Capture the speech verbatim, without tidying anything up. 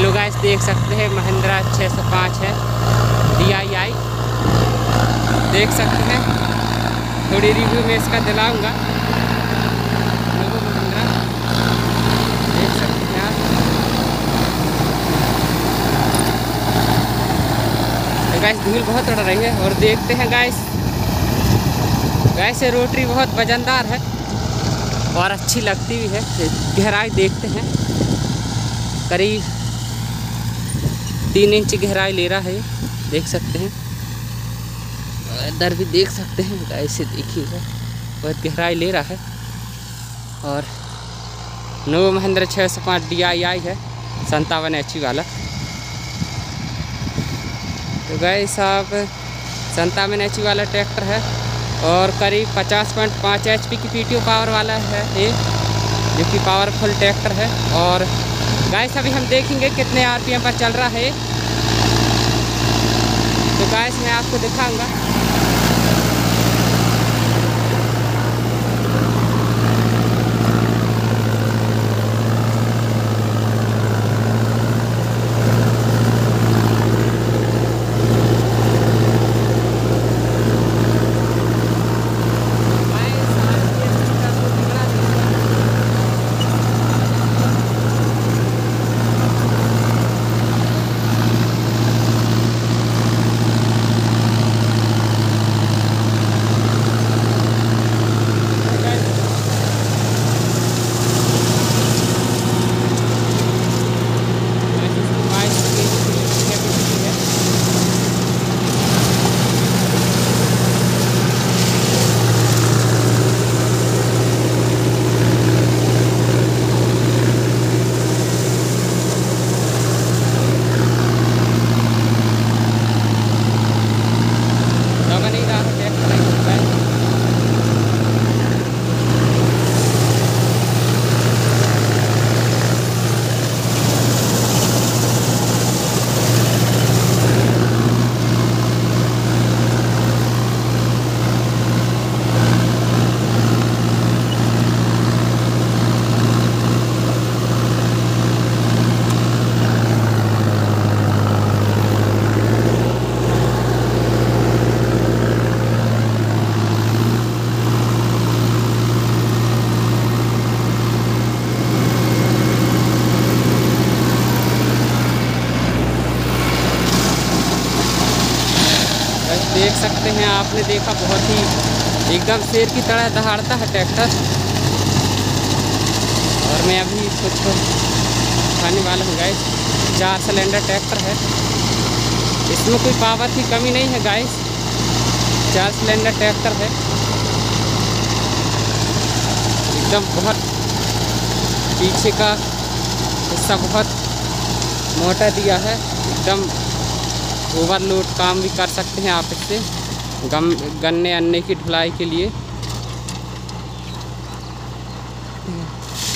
तो गाइस देख सकते हैं महिंद्रा छः सौ पाँच है डी आई आई, देख सकते हैं। थोड़ी रिव्यू में इसका दिलाऊंगा। महिंद्रा देख सकते हैं आप। तो गाइस धूल बहुत उड़ रही है और देखते हैं गाइस गाइस ये रोटरी बहुत वजनदार है और अच्छी लगती भी है। गहराई देखते हैं, करीब तीन इंच गहराई ले रहा है, देख सकते हैं। इधर भी देख सकते हैं गाइस, देखिएगा बहुत गहराई ले रहा है। और नोवो महिंद्रा छः सौ पाँच डी आई आई है, संतावन एच पी वाला। तो गाइस आप संतावन एच पी वाला ट्रैक्टर है और करीब पचास पॉइंट पाँच एच पी की पी टी ओ पावर वाला है ये, जो कि पावरफुल ट्रैक्टर है। और गाइस अभी हम देखेंगे कितने आर पी एम पर चल रहा है, तो गाइस मैं आपको दिखाऊंगा। देख सकते हैं, आपने देखा बहुत ही एकदम शेर की तरह दहाड़ता है ट्रैक्टर। और मैं अभी कुछ खाने वाला हूँ गाइस। चार सिलेंडर ट्रैक्टर है, इसमें कोई पावर की कमी नहीं है गाइस। चार सिलेंडर ट्रैक्टर है, एकदम बहुत पीछे का हिस्सा बहुत मोटा दिया है, एकदम ओवरलोड काम भी कर सकते हैं आप इससे, गम गन्ने अन्ने की ढुलाई के लिए।